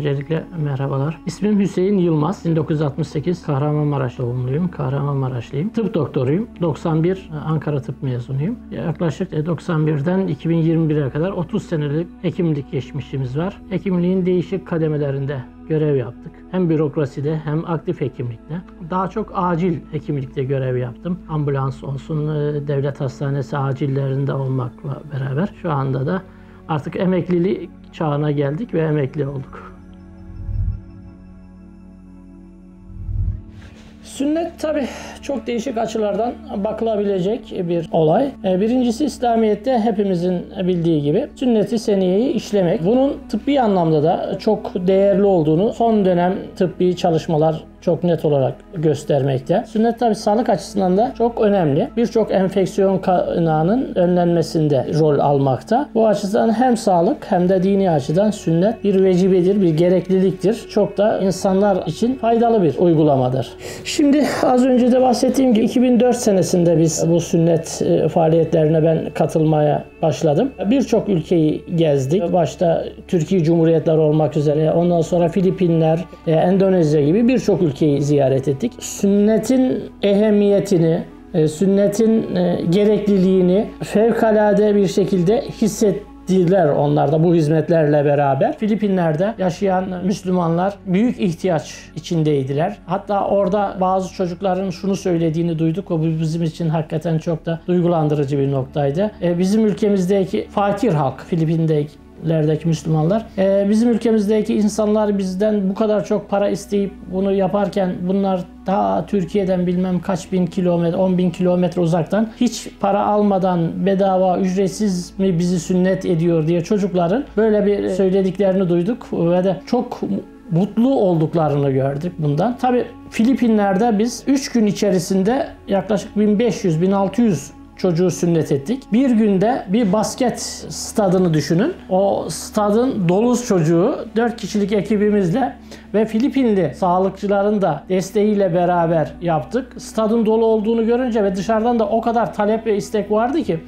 Öncelikle merhabalar. İsmim Hüseyin Yılmaz. 1968 Kahramanmaraş doğumluyum. Kahramanmaraşlıyım. Tıp doktoruyum. 91 Ankara Tıp mezunuyum. Yaklaşık 91'den 2021'e kadar 30 senelik hekimlik geçmişimiz var. Hekimliğin değişik kademelerinde görev yaptık. Hem bürokraside hem aktif hekimlikte. Daha çok acil hekimlikte görev yaptım. Ambulans olsun, devlet hastanesi acillerinde olmakla beraber şu anda da artık emeklilik çağına geldik ve emekli olduk. Sünnet tabii çok değişik açılardan bakılabilecek bir olay. Birincisi İslamiyet'te hepimizin bildiği gibi sünnet-i seniyeyi işlemek. Bunun tıbbi anlamda da çok değerli olduğunu son dönem tıbbi çalışmalar çok net olarak göstermekte. Sünnet tabii sağlık açısından da çok önemli. Birçok enfeksiyon kaynağının önlenmesinde rol almakta. Bu açıdan hem sağlık hem de dini açıdan sünnet bir vecibedir, bir gerekliliktir. Çok da insanlar için faydalı bir uygulamadır. Şimdi az önce de bahsettiğim gibi 2004 senesinde biz bu sünnet faaliyetlerine ben katılmaya başladım. Birçok ülkeyi gezdik. Başta Türkiye Cumhuriyetleri olmak üzere, ondan sonra Filipinler, Endonezya gibi birçok ülkeyi ziyaret ettik. Sünnetin ehemmiyetini, sünnetin gerekliliğini fevkalade bir şekilde hissettiler onlar da bu hizmetlerle beraber. Filipinler'de yaşayan Müslümanlar büyük ihtiyaç içindeydiler. Hatta orada bazı çocukların şunu söylediğini duyduk. O bizim için hakikaten çok da duygulandırıcı bir noktaydı. Bizim ülkemizdeki fakir halk, Filipinler'deki Müslümanlar, bizim ülkemizdeki insanlar bizden bu kadar çok para isteyip bunu yaparken bunlar ta Türkiye'den bilmem kaç bin kilometre, 10 bin kilometre uzaktan hiç para almadan bedava, ücretsiz mi bizi sünnet ediyor diye çocukların böyle bir söylediklerini duyduk ve de çok mutlu olduklarını gördük bundan. Tabii Filipinler'de biz 3 gün içerisinde yaklaşık 1500-1600 çocuğu sünnet ettik. Bir günde bir basket stadını düşünün. O stadın dolu çocuğu 4 kişilik ekibimizle ve Filipinli sağlıkçıların da desteğiyle beraber yaptık. Stadın dolu olduğunu görünce ve dışarıdan da o kadar talep ve istek vardı ki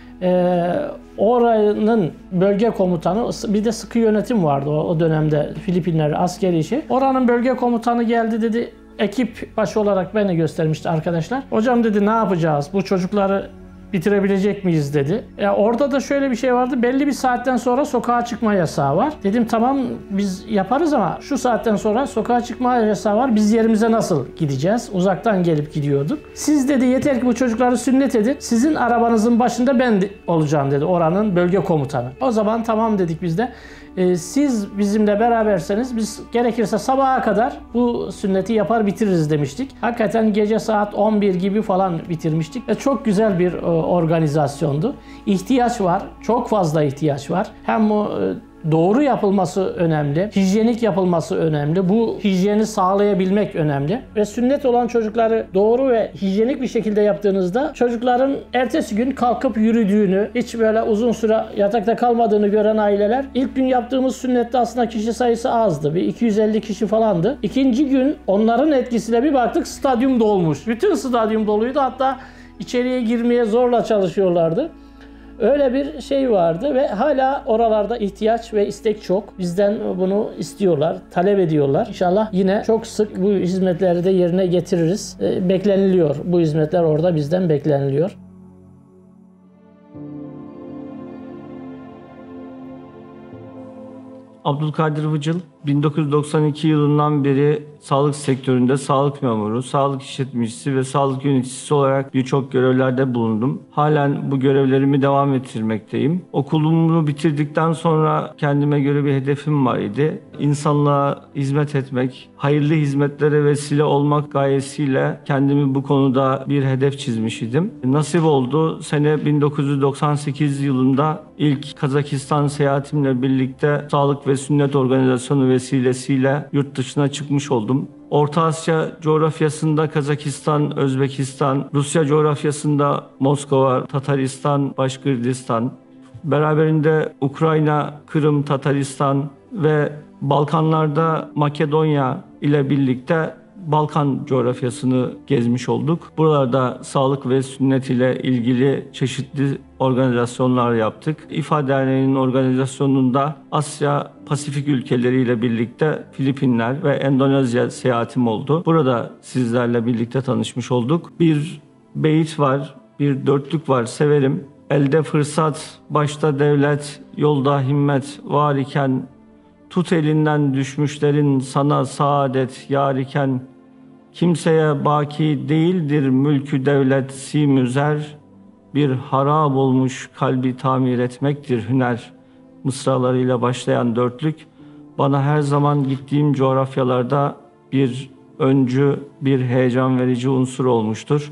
oranın bölge komutanı, bir de sıkı yönetim vardı o dönemde Filipinler askeri işi. Oranın bölge komutanı geldi, dedi, ekip başı olarak beni göstermişti arkadaşlar. Hocam dedi, ne yapacağız? Bu çocukları bitirebilecek miyiz dedi. Orada da şöyle bir şey vardı. Belli bir saatten sonra sokağa çıkma yasağı var. Dedim tamam biz yaparız ama şu saatten sonra sokağa çıkma yasağı var. Biz yerimize nasıl gideceğiz? Uzaktan gelip gidiyorduk. Siz dedi yeter ki bu çocukları sünnet edin. Sizin arabanızın başında ben olacağım dedi oranın bölge komutanı. O zaman tamam dedik biz de. Siz bizimle beraberseniz biz gerekirse sabaha kadar bu sünneti yapar bitiririz demiştik. Hakikaten gece saat 11 gibi falan bitirmiştik ve çok güzel bir organizasyondu. İhtiyaç var, çok fazla ihtiyaç var. Hem doğru yapılması önemli, hijyenik yapılması önemli. Bu hijyeni sağlayabilmek önemli. Ve sünnet olan çocukları doğru ve hijyenik bir şekilde yaptığınızda çocukların ertesi gün kalkıp yürüdüğünü, hiç böyle uzun süre yatakta kalmadığını gören aileler, ilk gün yaptığımız sünnette aslında kişi sayısı azdı. Bir 250 kişi falandı. İkinci gün onların etkisiyle bir baktık stadyum dolmuş. Bütün stadyum doluydu. Hatta içeriye girmeye zorla çalışıyorlardı. Öyle bir şey vardı ve hala oralarda ihtiyaç ve istek çok. Bizden bunu istiyorlar, talep ediyorlar. İnşallah yine çok sık bu hizmetleri de yerine getiririz. Bekleniliyor. Bu hizmetler orada bizden bekleniliyor. Abdülkadir Vıcıl, 1992 yılından beri sağlık sektöründe sağlık memuru, sağlık işletmecisi ve sağlık yöneticisi olarak birçok görevlerde bulundum. Halen bu görevlerimi devam ettirmekteyim. Okulumu bitirdikten sonra kendime göre bir hedefim var idi. İnsanlığa hizmet etmek, hayırlı hizmetlere vesile olmak gayesiyle kendimi bu konuda bir hedef çizmiş idim. Nasip oldu. Sene 1998 yılında ilk Kazakistan seyahatimle birlikte sağlık ve sünnet organizasyonu vesilesiyle yurt dışına çıkmış oldum. Orta Asya coğrafyasında Kazakistan, Özbekistan, Rusya coğrafyasında Moskova, Tataristan, Başkırdistan, beraberinde Ukrayna, Kırım, Tataristan ve Balkanlarda Makedonya ile birlikte Balkan coğrafyasını gezmiş olduk. Buralarda sağlık ve sünnet ile ilgili çeşitli organizasyonlar yaptık. İFA Derneği'nin organizasyonunda Asya Pasifik ülkeleriyle birlikte Filipinler ve Endonezya seyahatim oldu. Burada sizlerle birlikte tanışmış olduk. Bir beyit var, bir dörtlük var, severim. Elde fırsat, başta devlet, yolda himmet var iken, tut elinden düşmüşlerin sana saadet yar iken, kimseye baki değildir mülkü devlet simüzer, bir harap olmuş kalbi tamir etmektir hüner mısralarıyla başlayan dörtlük bana her zaman gittiğim coğrafyalarda bir öncü, bir heyecan verici unsur olmuştur.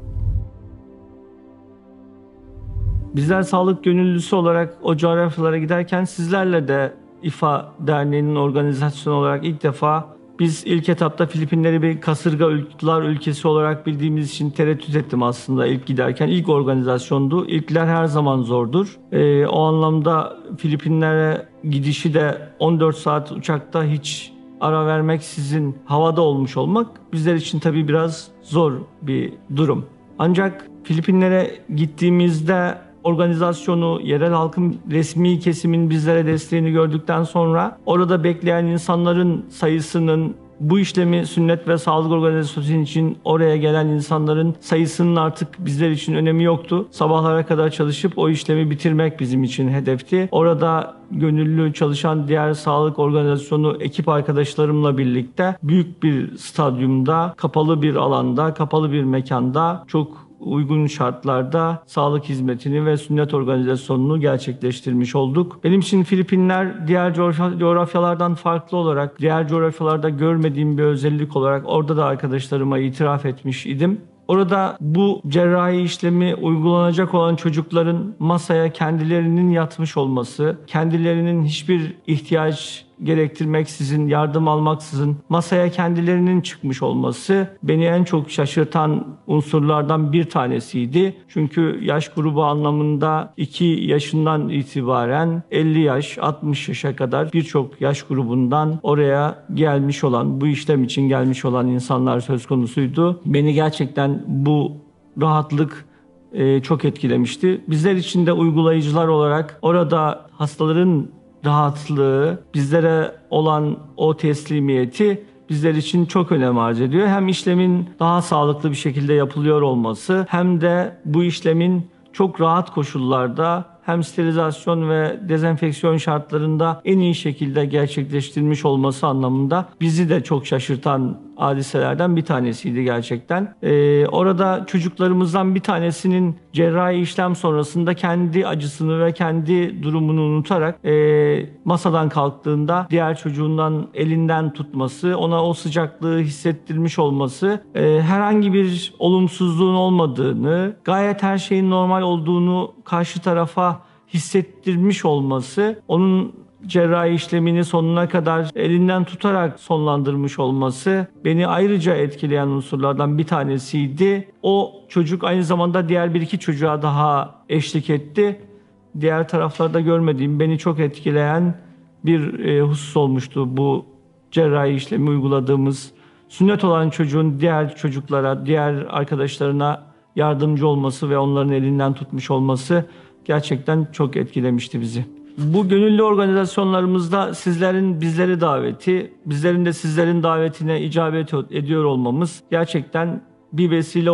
Bizler sağlık gönüllüsü olarak o coğrafyalara giderken sizlerle de İFA Derneği'nin organizasyonu olarak ilk defa biz ilk etapta Filipinleri bir kasırgalar ülkesi olarak bildiğimiz için tereddüt ettim aslında ilk giderken. İlk organizasyondu. İlkler her zaman zordur. O anlamda Filipinlere gidişi de 14 saat uçakta hiç ara vermeksizin havada olmuş olmak bizler için tabii biraz zor bir durum. Ancak Filipinlere gittiğimizde organizasyonu, yerel halkın resmi kesimin bizlere desteğini gördükten sonra orada bekleyen insanların sayısının, bu işlemi sünnet ve sağlık organizasyonu için oraya gelen insanların sayısının artık bizler için önemi yoktu. Sabahlara kadar çalışıp o işlemi bitirmek bizim için hedefti. Orada gönüllü çalışan diğer sağlık organizasyonu ekip arkadaşlarımla birlikte büyük bir stadyumda, kapalı bir alanda, kapalı bir mekanda çok uygun şartlarda sağlık hizmetini ve sünnet organizasyonunu gerçekleştirmiş olduk. Benim için Filipinler diğer coğrafyalardan farklı olarak, diğer coğrafyalarda görmediğim bir özellik olarak orada da arkadaşlarıma itiraf etmiş idim. Orada bu cerrahi işlemi uygulanacak olan çocukların masaya kendilerinin yatmış olması, kendilerinin hiçbir ihtiyaç gerektirmeksizin, yardım almaksızın masaya kendilerinin çıkmış olması beni en çok şaşırtan unsurlardan bir tanesiydi. Çünkü yaş grubu anlamında 2 yaşından itibaren 50 yaş, 60 yaşa kadar birçok yaş grubundan oraya gelmiş olan, bu işlem için gelmiş olan insanlar söz konusuydu. Beni gerçekten bu rahatlık çok etkilemişti. Bizler için de uygulayıcılar olarak orada hastaların rahatlığı, bizlere olan o teslimiyeti bizler için çok önem arz ediyor. Hem işlemin daha sağlıklı bir şekilde yapılıyor olması hem de bu işlemin çok rahat koşullarda hem sterilizasyon ve dezenfeksiyon şartlarında en iyi şekilde gerçekleştirilmiş olması anlamında bizi de çok şaşırtan hadiselerden bir tanesiydi gerçekten. Orada çocuklarımızdan bir tanesinin cerrahi işlem sonrasında kendi acısını ve kendi durumunu unutarak masadan kalktığında diğer çocuğundan elinden tutması, ona o sıcaklığı hissettirmiş olması, herhangi bir olumsuzluğun olmadığını, gayet her şeyin normal olduğunu karşı tarafa hissettirmiş olması, onun cerrahi işlemini sonuna kadar elinden tutarak sonlandırmış olması beni ayrıca etkileyen unsurlardan bir tanesiydi. O çocuk aynı zamanda diğer bir iki çocuğa daha eşlik etti. Diğer taraflarda görmediğim, beni çok etkileyen bir husus olmuştu bu cerrahi işlemi uyguladığımız. Sünnet olan çocuğun diğer çocuklara, diğer arkadaşlarına yardımcı olması ve onların elinden tutmuş olması gerçekten çok etkilemişti bizi. Bu gönüllü organizasyonlarımızda sizlerin bizleri daveti, bizlerin de sizlerin davetine icabet ediyor olmamız gerçekten bir vesile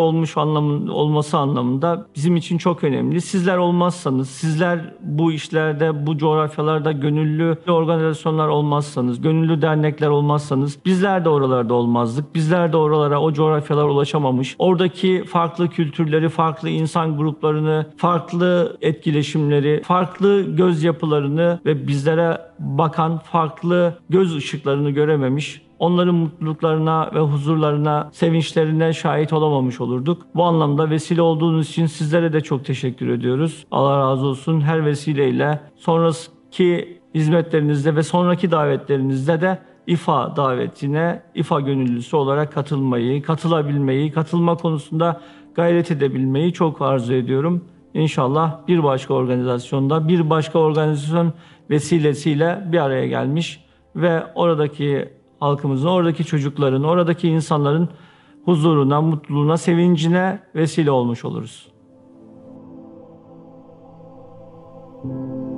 olması anlamında bizim için çok önemli. Sizler olmazsanız, sizler bu işlerde, bu coğrafyalarda gönüllü organizasyonlar olmazsanız, gönüllü dernekler olmazsanız bizler de oralarda olmazdık. Bizler de oralara, o coğrafyalara ulaşamamış, oradaki farklı kültürleri, farklı insan gruplarını, farklı etkileşimleri, farklı göz yapılarını ve bizlere bakan farklı göz ışıklarını görememiş, onların mutluluklarına ve huzurlarına, sevinçlerine şahit olamamış olurduk. Bu anlamda vesile olduğunuz için sizlere de çok teşekkür ediyoruz. Allah razı olsun. Her vesileyle sonraki hizmetlerinizde ve sonraki davetlerinizde de İFA davetine, İFA gönüllüsü olarak katılabilmeyi, katılma konusunda gayret edebilmeyi çok arzu ediyorum. İnşallah bir başka organizasyonda, bir başka organizasyon vesilesiyle bir araya gelmiş ve oradaki halkımızın, oradaki çocukların, oradaki insanların huzuruna, mutluluğuna, sevincine vesile olmuş oluruz. ederim.